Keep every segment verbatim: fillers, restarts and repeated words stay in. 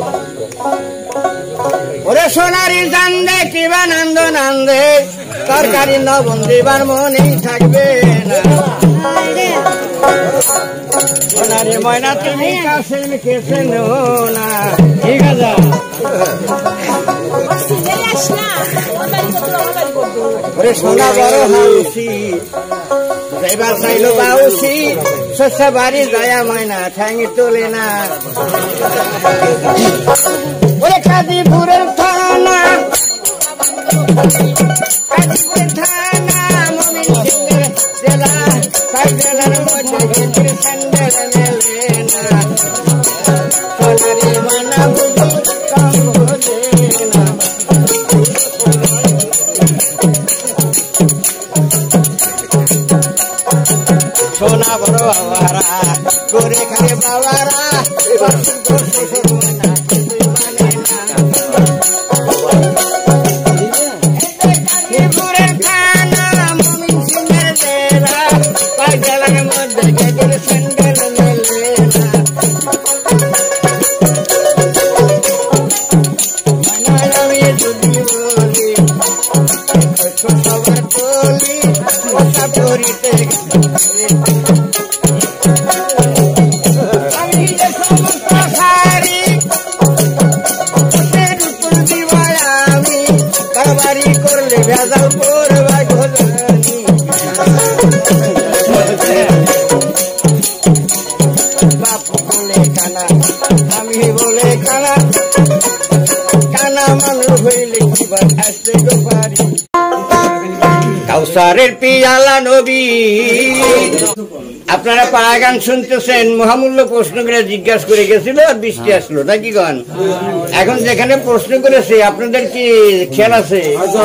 ওরে সোনারি জানদে কিবা নন্দ নন্দে তরকারি লবণ দিবার মনেই থাকবে না সোনারি ময়না তুমি কাছে কেছে না ঠিক আছে ওরে সোনা বড় হাউসি যাইবার চাইলো বাউসি শস্য বাড়ি যায় ময়না ঠ্যাঙ্গি তোলে না ওরে কাজীপুরের থানা কাজীপুরের থানা মমিন সিংহের জেলা তাই জেলার মধ্যে গেছির স্যান্ডেল মেলে না সোনারি ময়না বুঝি কম বোঝে না সোনা বড় বাবারা করে খায় বাবারা এবার করতে শুরু না কিছুই মানে না কাজীপুরের থানা মমিন সিংহের জেলা তাই জেলার মধ্যে গেছির স্যান্ডেল মেলে না আমি যদি বলি সবার বলি কথা করিতে আমি যে সমস্ত সারি উপর দিবাই আমি কারবারি করলে ভেজাল করবা ঘোরানি বাপ বলে কানা আমি বলে কানা কানা মানুষ হইলে কিবা আসতে পারি কাউসারের পিয়ালা নবী আপনারা পাড়া গান শুনতেছেন মহামূল্য প্রশ্ন করে জিজ্ঞাসা করে গেছিল আর বৃষ্টি আসলো নাকি গান এখন যেখানে প্রশ্ন করেছে আপনাদের কি খেয়াল আছে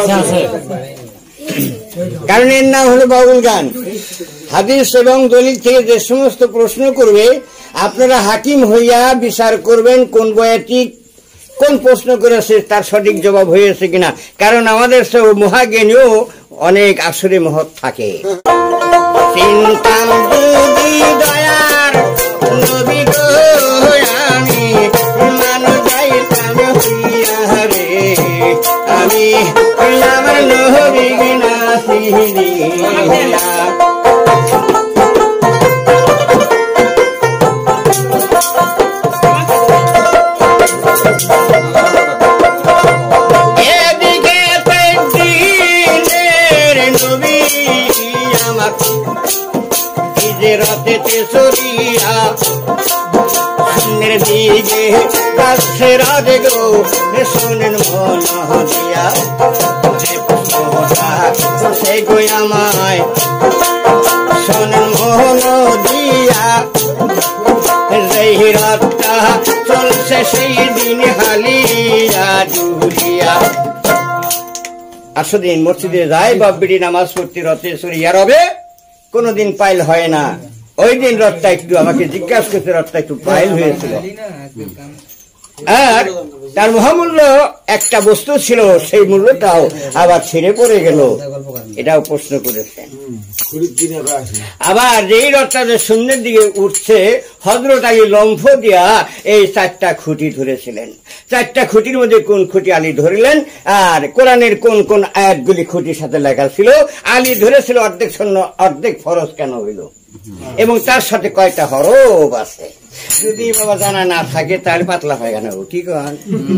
কারণ এর নাম হলো বাউল গান হাদিস এবং দলিল থেকে যে সমস্ত প্রশ্ন করবে আপনারা হাকিম হইয়া বিচার করবেন কোন বয়াটি কোন প্রশ্ন করেছে তার সঠিক জবাব হয়েছে কিনা কারণ আমাদের সব মহাজ্ঞানীও অনেক আসরে মহৎ থাকে চিন্তাম যদি দয়ার নবী গো আমি মানু যাইতাম হইয়া রে আমি আমার নবী না সিহিয়া রাতেতে সরিয়া শূন্যের দিকে কাছে রাজে গো শোনেন মন দিয়া সে গো আমায় শোনেন মন দিয়া সেই রাতটা চলছে সেই দিন হালিয়া ডুলিয়া আসদিন মসজিদে যায় বাব্বিটি নামাজ পড়তে রথে সরিয়া রবে কোনদিন পাইল হয় না ওই দিন রথটা একটু আমাকে জিজ্ঞাসা করতে রথটা একটু পাইল হয়েছিল আর তার মহামূল্য একটা বস্তু ছিল সেই মূল্যটাও আবার ছেড়ে পড়ে গেল এটাও প্রশ্ন করেছেন আবার যেই রথটা যে শূন্যের দিকে উঠছে হযরত আলী লম্ফ দিয়া এই চারটা খুঁটি ধরেছিলেন চারটা খুঁটির মধ্যে কোন খুঁটি আলী ধরিলেন আর কোরআনের কোন কোন আয়াতগুলি খুঁটির সাথে লেখা ছিল আলী ধরেছিল অর্ধেক শূন্য অর্ধেক ফরজ কেন হইল এবং তার সাথে কয়টা হরফ আছে যদি বাবা জানা না থাকে তাহলে পাতলা পায়খানা হবে কি কন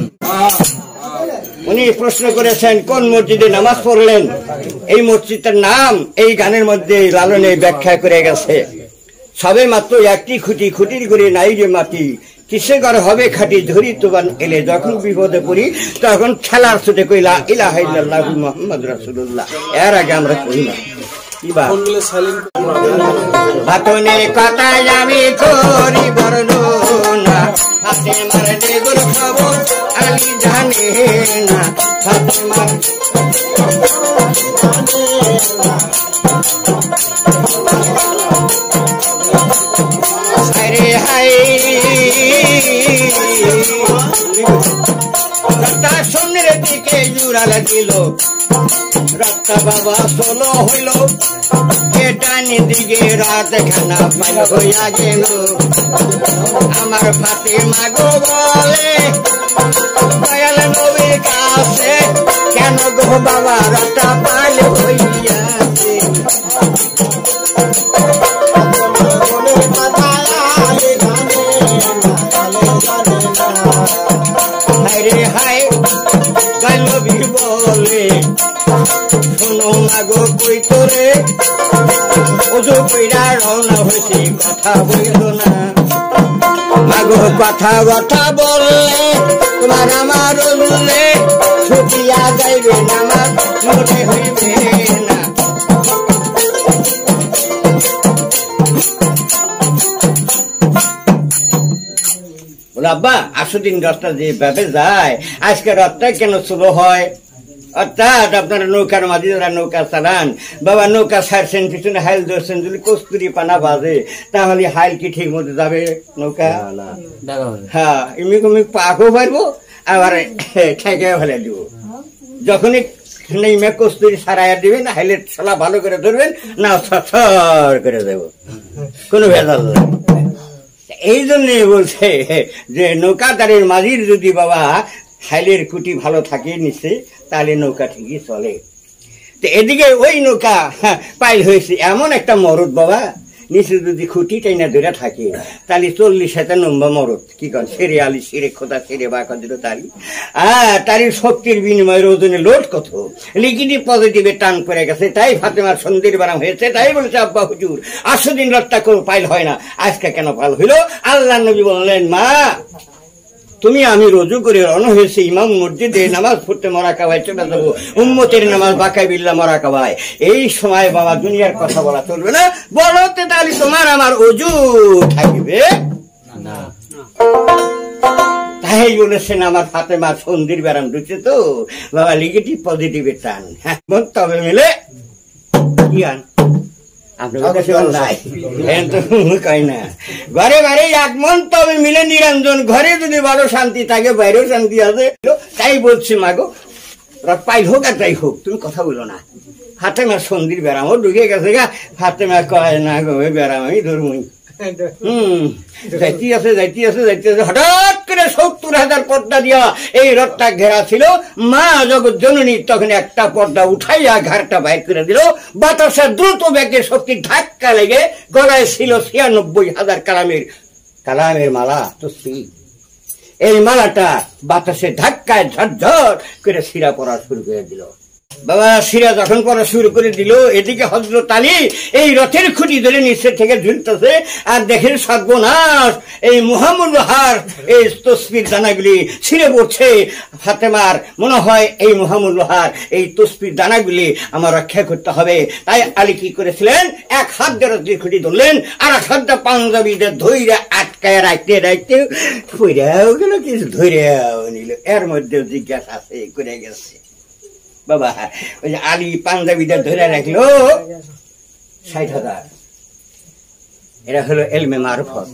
উনি প্রশ্ন করেছেন কোন মসজিদে নামাজ পড়লেন এই মসজিদের নাম এই গানের মধ্যে লালনে ব্যাখ্যা করে গেছে সবে মাত্র একটি খুঁটি খুঁটির করে নাই যে মাটি কিসে ঘর হবে খাটি ধরি তোবান এলে যখন বিপদে পড়ি তখন খেলার ছুটে কইলা ইলাহা ইল্লাল্লাহু মুহাম্মদ রাসূলুল্লাহ এর আগে আমরা কই না ভাতনের কথায় আমি করি বর্ণনা হাতে মারে দেগুর খবর আলী জানে না হাতে মারে আরে হাই রাস্তা সামনের দিকে জুড়া লাগিল রাস্তা বাবা সোলো হইল এটানি দিকে রাত খানা পাইল হইয়া গেল আমার ফাতে মাগো বলে বাবা রটা পাল হইয়াছে হায় হায় গালবি বলে শোনো মাগো কই তোরে ওজো কইরা রওনা হইছে কথা বইল না মাগো কথা কথা বললে তোমার আমার বললে ছুটিয়া যাইবে না আমার মনে হইবে না বলে আব্বা আসো দিন রথটা যেভাবে যায় আজকে রথটা কেন শুরু হয় অর্থাৎ আপনারা নৌকার মাঝে যারা নৌকা চালান বাবা নৌকা ছাড়ছেন পিছনে হাইল ধরছেন যদি কস্তুরি পানা বাজে তাহলে হাইল কি ঠিক মতো যাবে নৌকা হ্যাঁ এমনি তুমি পাকও পারবো আবার ঠেকে ফেলে দিব যখনই নেমে কস্তুরি সারাইয়া দিবেন হাইলের ছলা ভালো করে ধরবেন না সর করে দেব কোনো ভেজাল নেই এই জন্য বলছে যে নৌকাদারের মাঝির যদি বাবা হাইলের কুটি ভালো থাকে নিচে তাহলে নৌকা ঠিকই চলে তো এদিকে ওই নৌকা পাইল হয়েছে এমন একটা মরদ বাবা নিচে যদি খুঁটি টাইনা ধরে থাকে তাহলে চল্লিশ হাজার নম্বর মরদ কি কন সেরে আলি সেরে খোদা সেরে বা কত তারি আর তারই শক্তির বিনিময়ের ওজনে লোড কত লিখিটি পজিটিভে টান পড়ে গেছে তাই ফাতেমার সন্ধির বারাম হয়েছে তাই বলছে আব্বা হুজুর আসো দিন লটটা কোনো পাইল হয় না আজকে কেন পাইল হইল আল্লাহ নবী বললেন মা তুমি আমি রোজু করে রওনা হয়েছি ইমাম মসজিদে নামাজ পড়তে মরা কাবায় চলে যাবো উম্মতের নামাজ বাকায় বিল্লা মরা কাবায় এই সময় বাবা দুনিয়ার কথা বলা চলবে না বলতে তাহলে তোমার আমার অজু থাকবে না তাই বলেছেন আমার ফাতেমা সন্ধির ব্যারাম ঢুকছে তো বাবা নেগেটিভ পজিটিভে টান হ্যাঁ তবে মিলে কি আন ঘরে বাড়ি আগমন তবে মিলে নিরঞ্জন ঘরে যদি বড় শান্তি থাকে বাইরেও শান্তি আছে তাই বলছি মাগো পাইল হোক আর তাই হোক তুমি কথা বলো না ফাতেমার সন্ধির ব্যারামও ঢুকে গেছে গা ফাতেমা কয় না গো ব্যারাম আমি ধরবই হম যাইতে আছে যাইতে আছে যাইতে আছে হঠাৎ করে সত্তর হাজার পর্দা দিয়া এই রথটা ঘেরা ছিল মা জগৎ জননী তখন একটা পর্দা উঠাইয়া ঘাড়টা বাইর করে দিল বাতাসের দ্রুত বেগের শক্তি ধাক্কা লেগে গলায় ছিল ছিয়ানব্বই হাজার কালামের কালামের মালা তো এই মালাটা বাতাসের ধাক্কায় ঝরঝর করে শিরা পড়া শুরু করে দিল বাবা শিরা যখন পড়া শুরু করে দিল এদিকে হযরত আলী এই রথের খুঁটি ধরে নিচে থেকে ঝুলতেছে আর দেখেন সর্বনাশ এই মুহাম্মদুল্লাহর এই তসবির দানাগুলি ছিঁড়ে পড়ছে ফাতেমার মনে হয় এই মুহাম্মদুল্লাহর এই তসবির দানাগুলি আমার রক্ষা করতে হবে তাই আলী কি করেছিলেন এক হাত দিয়ে রথের খুঁটি ধরলেন আর এক হাতটা পাঞ্জাবিদের ধইরা আটকায় রাখতে রাখতে পইরাও গেল কিছু ধইরাও নিল এর মধ্যে জিজ্ঞাসা আছে করে গেছে বাবা ওই যে আলী পাঞ্জাবিদের ধরে রাখলো ষাট হাজার এরা হলো এলমে মারফত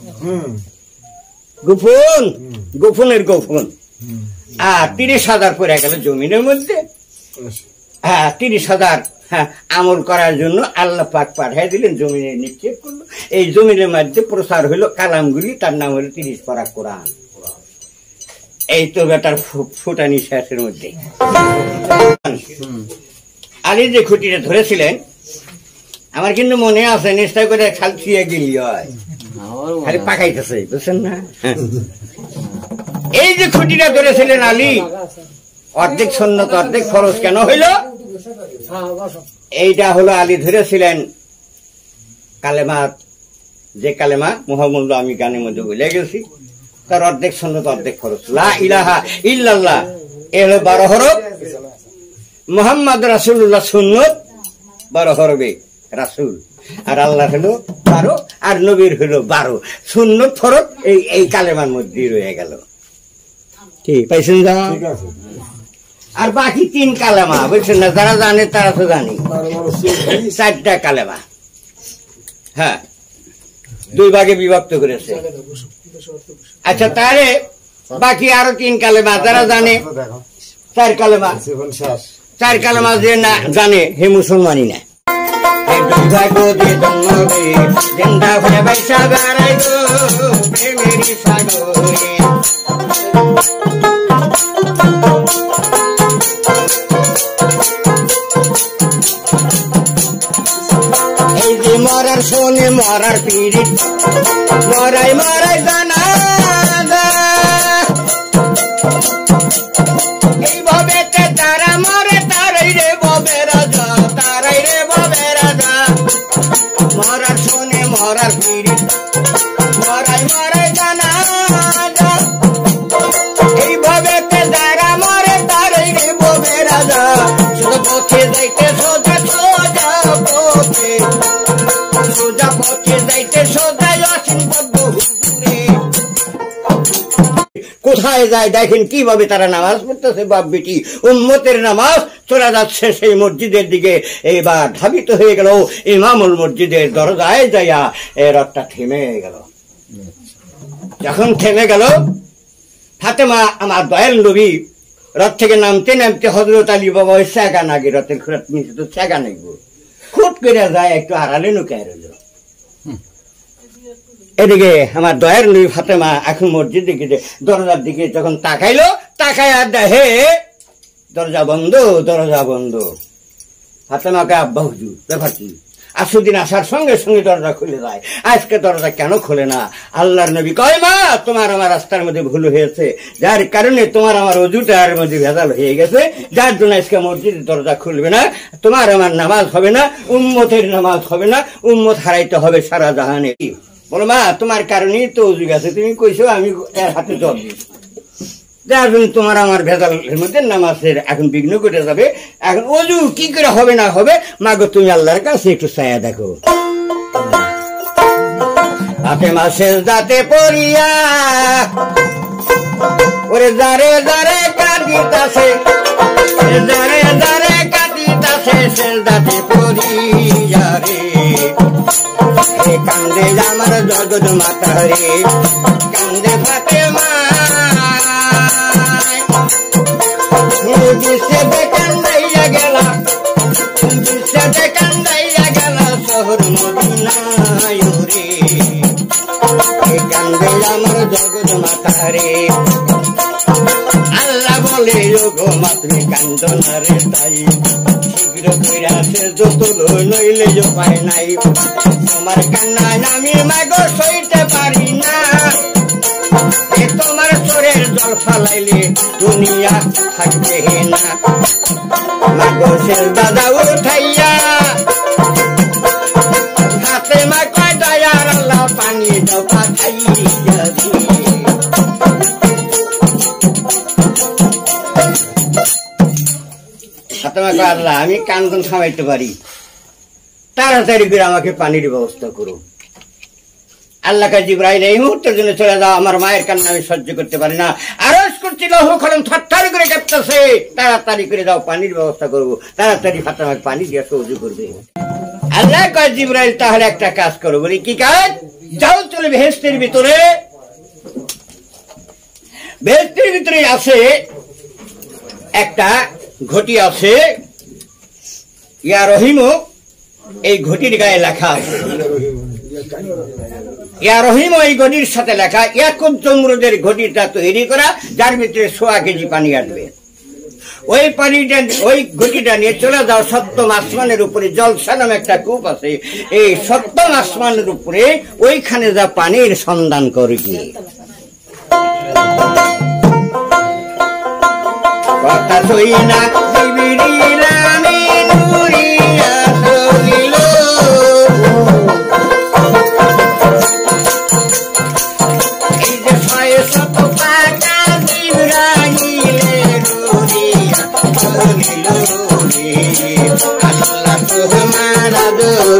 গোপন গোপনের গোপন আর তিরিশ হাজার পরে গেল জমিনের মধ্যে হ্যাঁ তিরিশ হাজার হ্যাঁ আমল করার জন্য আল্লাহ পাক পাঠাই দিলেন জমিনে নিক্ষেপ করলো এই জমিনের মধ্যে প্রসার হইলো কালামগুলি তার নাম হলো তিরিশ পারা কোরআন এই তো বেটার ফুটানি শেষের মধ্যে আলী যে খুঁটিটা ধরেছিলেন আমার কিন্তু মনে আছে নিশ্চয় করে খাল ছুঁয়ে গেলি হয় খালি পাকাইতেছে বুঝছেন না এই যে খুঁটিটা ধরেছিলেন আলী অর্ধেক সুন্নত অর্ধেক ফরজ কেন হইল এইটা হলো আলী ধরেছিলেন কালেমা যে কালেমা মুহাম্মদ আমি গানের মধ্যে বলে গেছি তার অর্ধেক সুন্নত অর্ধেক ফরজ লা ইলাহা ইল্লাল্লাহ এ হলো বারো হরফ মুহাম্মদ রাসূলুল্লাহ সুন্নত বারো হরফে রাসূল আর আল্লাহ হলো বারো আর নবীর হলো বারো সুন্নত ফরজ এই এই কালেমার মধ্যে রয়ে গেল ঠিক পাইছেন যা আর বাকি তিন কালেমা বুঝছেন না যারা জানে তারা তো জানি চারটা কালেমা হ্যাঁ দুই ভাগে বিভক্ত করেছে আচ্ছা তারে বাকি আরো তিন কালেমা যারা জানে চার কালেমা চার কালেমা যে না জানে হে মুসলমানই না পিরিত মরাই মরাই জানাজা এইভাবে তারা মরে তারাই রে ববে রাজা তারাই রে ববে রাজা মরার শোনে মরার পিরিত মরাই মরাই জানাজা এইভাবে যারা মরে তারাই রে ববে রাজা শুধু পথে যাইতে সোজা সোজা পথে সোজা পথে যাইতে সোজা আসেন বদ্ধ হুজুরে কোথায় যায় দেখেন কিভাবে তারা নামাজ পড়তেছে বাপ বেটি উম্মতের নামাজ চলে যাচ্ছে সেই মসজিদের দিকে। এবার ধাবিত হয়ে গেল ইমামুল মসজিদের দরজায় যাইয়া এ রথটা থেমে গেল। যখন থেমে গেল ফাতেমা আমার দয়াল নবী রথ থেকে নামতে নামতে হযরত আলী বাবা ওই ছেগা নাগে রথের খুঁড়াত নিচে তো ছেগা নাগব খুট করে যায় একটু আড়ালে নুকায় রইল। এদিকে আমার দয়ার নবী ফাতেমা এখন মসজিদ দিকে দরজার দিকে যখন তাকাইলো তাকায় আর দেখে দরজা বন্ধ দরজা বন্ধ। ফাতেমাকে আব্বা হুজুর ব্যাপার কি? আসুদিন আসার সঙ্গে সঙ্গে দরজা খুলে যায়, আজকে দরজা কেন খোলে না? আল্লাহর নবী কয় মা তোমার আমার রাস্তার মধ্যে ভুল হয়েছে, যার কারণে তোমার আমার অজুটার মধ্যে ভেজাল হয়ে গেছে, যার জন্য আজকে মসজিদের দরজা খুলবে না, তোমার আমার নামাজ হবে না, উম্মতের নামাজ হবে না, উম্মত হারাইতে হবে সারা জাহানে। বলো মা তোমার কারণেই তো অজু গেছে, তুমি কইছো আমি এর হাতে জল দিচ্ছি, যার জন্য তোমার আমার ভেজালের মধ্যে নামাজের এখন বিঘ্ন ঘটে যাবে। এখন অজু কি করে হবে না হবে মা গো তুমি আল্লাহর কাছে একটু ছায়া দেখো। ফাতেমা সেজদাতে পড়িয়া ওরে যারে যারে কাঁদিতাছে যারে যারে কাঁদিতাছে সেজদাতে পড়িয়া রে কান্দে আমার জগৎ মাতা রে কান্দে ফাতেমা বিশ্বতে কান্দাইয়া গেলা বিশ্বতে কান্দাইয়া গেলা শহর মদিনায় রে কান্দে আমার জগৎ মাতা রে। আল্লাহ বলে গো মা তুমি কান্দ না রে তাই শীঘ্র কইরা সে যত নইলে উপায় নাই, তোমার কান্নায় আমি মাগো সইতে পারি না, তোমার চোরের জল ফালাইলে দুনিয়া থাকবে না। মাগো সেজদা দাও উঠাইয়া ফাতেমা কয় দয়ার আল্লাহ পানি দাও পাঠাইয়া দি। ফাতেমা কয় আল্লাহ আমি কান্দন থামাইতে পারি, তাড়াতাড়ি করে আমাকে পানির ব্যবস্থা করো। আল্লাহ কা জিবরাইল এই মুহূর্তের জন্য চলে যাও, আমার মায়ের কান্না আমি সহ্য করতে পারি না, আরজ করছি লৌহ কলম থরথর করে কাঁপতেছে, তাড়াতাড়ি করে যাও পানির ব্যবস্থা করবো। তাড়াতাড়ি ফাতেমাকে পানি দিয়ে সহ্য করবে। আল্লাহ কয় জিবরাইল তাহলে একটা কাজ করো। বলি কি কাজ? যাও চলে বেহেশতের ভিতরে, বেহেশতের ভিতরে আছে একটা ঘটি আছে, ইয়া রহিম, এই ঘটির গায়ে লেখা আছে ইয়া রহিম, এই ঘটির সাথে লেখা ইয়াকুব জমরুদের ঘটিটা তৈরি করা, যার ভিতরে সোয়া কেজি পানি আসবে। ওই পানিটা ওই ঘটিটা নিয়ে চলে যাও সপ্তম আসমানের উপরে, জলসা নামে একটা কূপ আছে, এই সপ্তম আসমানের উপরে ওইখানে যা পানির সন্ধান করবি। কথা সই না জিবরিল আমিন উড়িয়া চলিল, এই যে ছয় শত পাকা জিবরাইলের উড়িয়া চলিল রে, আল্লাহ তোমার